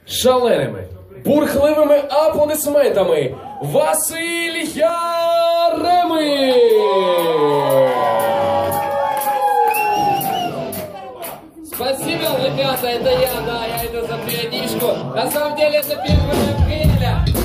шаленими, бурхливими аплодисментами Василь Яремин! Спасибо, ребята, это я, да, я иду за периодичку. На самом деле это 1 апреля.